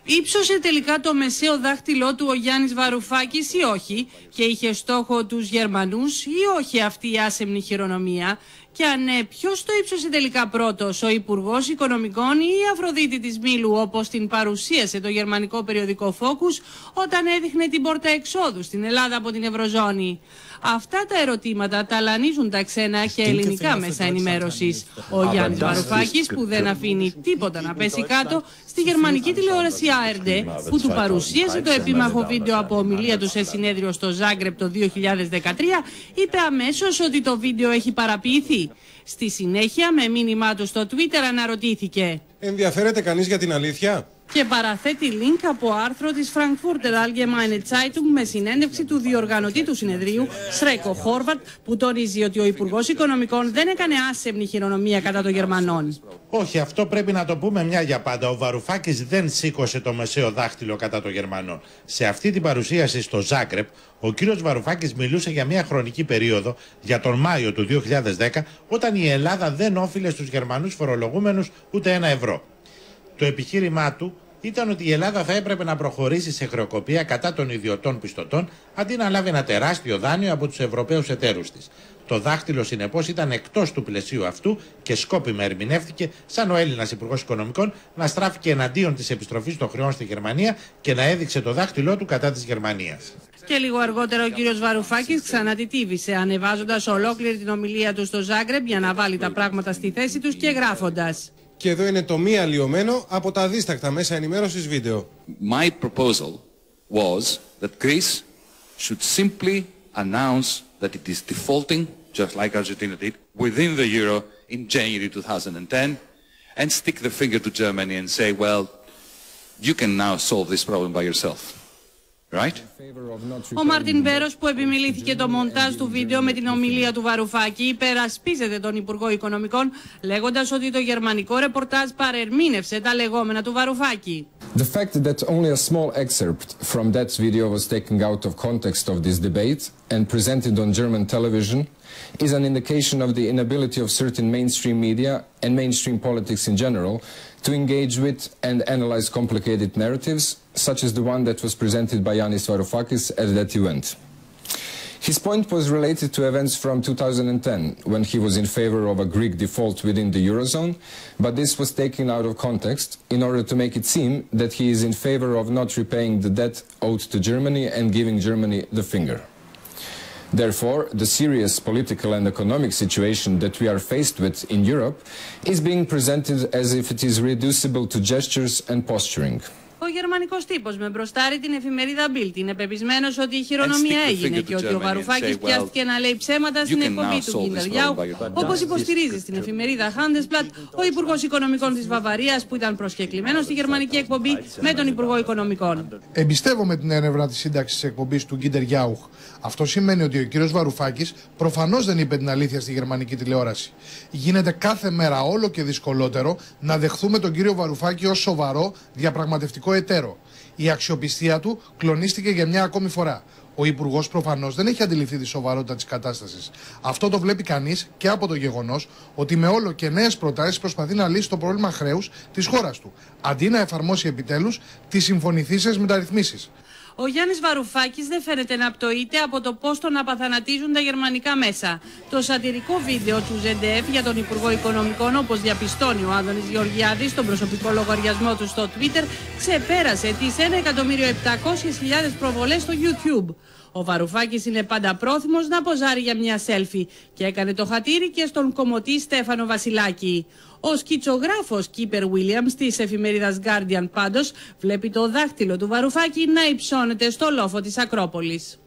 Ήψωσε τελικά το μεσαίο δάχτυλό του ο Γιάννης Βαρουφάκης ή όχι και είχε στόχο τους Γερμανούς ή όχι αυτή η άσεμνη χειρονομία? Και αν ναι, ποιος το ύψωσε τελικά πρώτος, ο Υπουργός Οικονομικών ή η Αφροδίτη της Μήλου, όπως την παρουσίασε το γερμανικό περιοδικό Focus όταν έδειχνε την πόρτα εξόδου στην Ελλάδα από την Ευρωζώνη? Αυτά τα ερωτήματα ταλανίζουν τα ξένα και ελληνικά μέσα ενημέρωσης. Ο Γιάννης Βαρουφάκης, που δεν αφήνει τίποτα να πέσει κάτω, στη γερμανική τηλεόραση ARD, που του παρουσίασε το επίμαχο βίντεο από ομιλία του σε συνέδριο στο Ζάγκρεπ το 2013, είπε αμέσως ότι το βίντεο έχει παραποιηθεί. Στη συνέχεια, με μήνυμά του στο Twitter, αναρωτήθηκε: ενδιαφέρεται κανείς για την αλήθεια? Και παραθέτει link από άρθρο της Frankfurter Allgemeine Zeitung με συνέντευξη του διοργανωτή του συνεδρίου, Σρέκο Χόρβατ, που τονίζει ότι ο Υπουργός Οικονομικών δεν έκανε άσεμνη χειρονομία κατά των Γερμανών. Όχι, αυτό πρέπει να το πούμε μια για πάντα. Ο Βαρουφάκης δεν σήκωσε το μεσαίο δάχτυλο κατά των Γερμανών. Σε αυτή την παρουσίαση στο Ζάγκρεπ, ο κύριος Βαρουφάκης μιλούσε για μια χρονική περίοδο, για τον Μάιο του 2010, όταν η Ελλάδα δεν όφιλε στους Γερμανούς φορολογούμενους ούτε ένα ευρώ. Το επιχείρημά του ήταν ότι η Ελλάδα θα έπρεπε να προχωρήσει σε χρεοκοπία κατά των ιδιωτών πιστωτών αντί να λάβει ένα τεράστιο δάνειο από τους Ευρωπαίους εταίρους της. Το δάχτυλο συνεπώς ήταν εκτός του πλαισίου αυτού και σκόπιμα ερμηνεύτηκε σαν ο Έλληνας Υπουργός Οικονομικών να στράφηκε εναντίον της επιστροφής των χρεών στη Γερμανία και να έδειξε το δάχτυλό του κατά της Γερμανίας. Και λίγο αργότερα ο κύριος Βαρουφάκης ξανατιτίβησε, ανεβάζοντας ολόκληρη την ομιλία του στο Ζάγκρεπ για να βάλει τα πράγματα στη θέση τους και γράφοντας. Και εδώ είναι το μη αλλοιωμένο από τα αδίστακτα μέσα ενημέρωσης βίντεο. My proposal was that Greece should simply announce that it is defaulting, just like Argentina did, within the euro in January 2010, and stick the finger to Germany and say, well, you can now solve this problem by yourself. Right? Ο Μάρτιν Βέρος, που επιμελήθηκε το μοντάζ του βίντεο με την ομιλία του Βαρουφάκη, υπερασπίζεται τον Υπουργό Οικονομικών, λέγοντας ότι το γερμανικό ρεπορτάζ παρερμήνευσε τα λεγόμενα του Βαρουφάκη. The fact that only a small excerpt from that video was taken out of context of this debate and presented on German television is an indication of the inability of certain mainstream media and mainstream politics in general to engage with and analyze complicated narratives, such as the one that was presented by Yanis Varoufakis at that event. His point was related to events from 2010, when he was in favor of a Greek default within the Eurozone, but this was taken out of context in order to make it seem that he is in favor of not repaying the debt owed to Germany and giving Germany the finger. Therefore, the serious political and economic situation that we are faced with in Europe is being presented as if it is reducible to gestures and posturing. Ο γερμανικός τύπος με μπροστάρι την εφημερίδα Bild είναι πεπισμένος ότι η χειρονομία έγινε και ότι ο Βαρουφάκης πιάστηκε να λέει ψέματα στην εκπομπή του Γκίντερ Γιάουχ, όπως υποστηρίζει στην εφημερίδα Handelsblatt ο Υπουργός Οικονομικών της Βαβαρίας, που ήταν προσκεκλημένος στη γερμανική εκπομπή με τον Υπουργό Οικονομικών. Εμπιστεύομαι την έρευνα της σύνταξης της εκπομπής του Γκίντερ Γιάουχ. Αυτό σημαίνει ότι ο κύριος Βαρουφάκης προφανώς δεν είπε την αλήθεια στη γερμανική τηλεόραση. Γίνεται κάθε μέρα όλο και δυσκολότερο να δεχθούμε τον κύριο Βαρουφάκη ως σοβαρό διαπραγματευτικό εταίρο. Η αξιοπιστία του κλονίστηκε για μια ακόμη φορά. Ο Υπουργός προφανώς δεν έχει αντιληφθεί τη σοβαρότητα της κατάστασης. Αυτό το βλέπει κανείς και από το γεγονός ότι με όλο και νέες προτάσεις προσπαθεί να λύσει το πρόβλημα χρέους της χώρας του, αντί να εφαρμόσει επιτέλους τις συμφωνηθήσεις μεταρρυθμίσεις. Ο Γιάννης Βαρουφάκης δεν φαίνεται να πτωείται από το πώς τον απαθανατίζουν τα γερμανικά μέσα. Το σατυρικό βίντεο του ZDF για τον Υπουργό Οικονομικών, όπως διαπιστώνει ο Άδωνης Γεωργιάδης στον προσωπικό λογαριασμό του στο Twitter, ξεπέρασε τις 1.700.000 προβολές στο YouTube. Ο Βαρουφάκης είναι πάντα πρόθυμος να ποζάρει για μια selfie και έκανε το χατήρι και στον κομμωτή Στέφανο Βασιλάκη. Ο σκητσογράφος Κίπερ Williams της εφημερίδας Guardian πάντως βλέπει το δάχτυλο του Βαρουφάκη να υψώνεται στο λόφο της Ακρόπολης.